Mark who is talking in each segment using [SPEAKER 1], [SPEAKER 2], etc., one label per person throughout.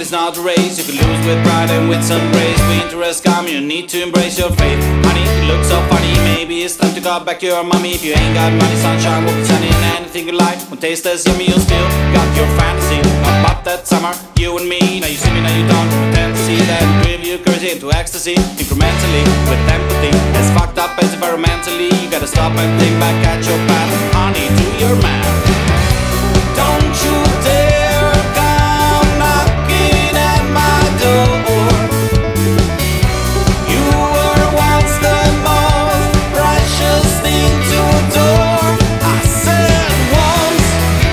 [SPEAKER 1] is not a race. You can lose with pride and with some grace. When interest come, you need to embrace your faith. Honey, you look so funny, maybe it's time to go back to your mommy. If you ain't got money, sunshine will be sunny, and anything you like won't taste as yummy. You still got your fantasy about that summer, you and me. Now you see me, now you don't pretend to see that. Drive you crazy into ecstasy, incrementally, with empathy. As fucked up as environmentally, you gotta stop and think back at your path. Honey, do your math. Don't you dare come knocking at my door. You were once the most precious thing to adore. I said once.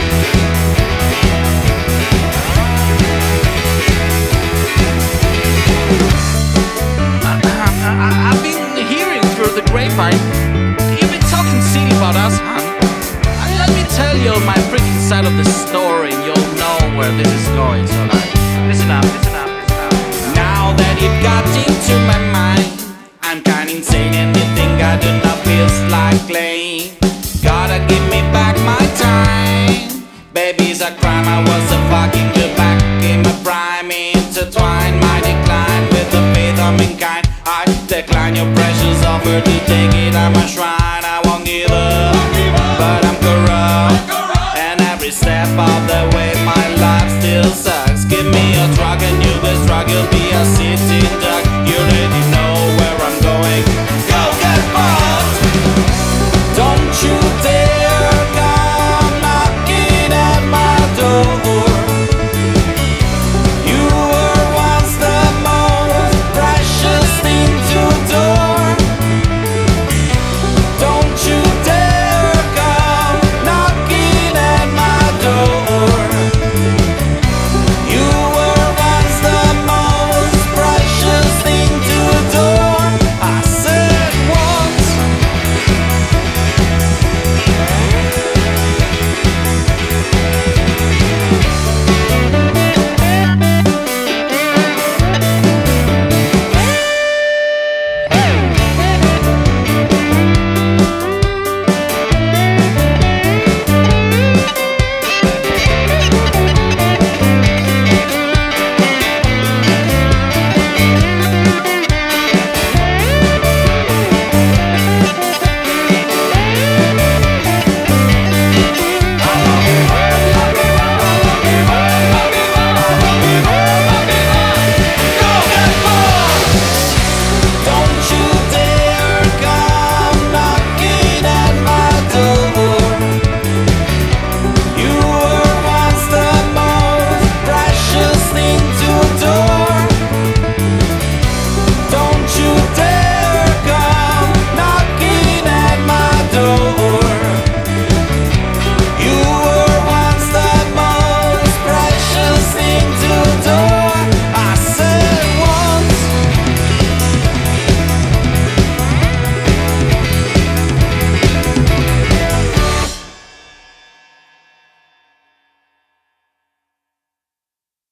[SPEAKER 1] I've been hearing through the grapevine, you've been talking silly about us, huh? Let me tell you my freaking side of the story, and you'll know where this is going. So like, listen up, listen up, listen up. Now that you've got into my mind, I'm kinda insane, and the thing I do not feels like claim. Gotta give me back my time. Baby's a crime, I was a fucking good back in my prime. Intertwine my decline with the faith of mankind. I decline your precious offer to take it on my shrine. I won't give up, but I'm corrupt, and every step of the way my life still sucks. Give me a drug and you will struggle, be a sitting duck.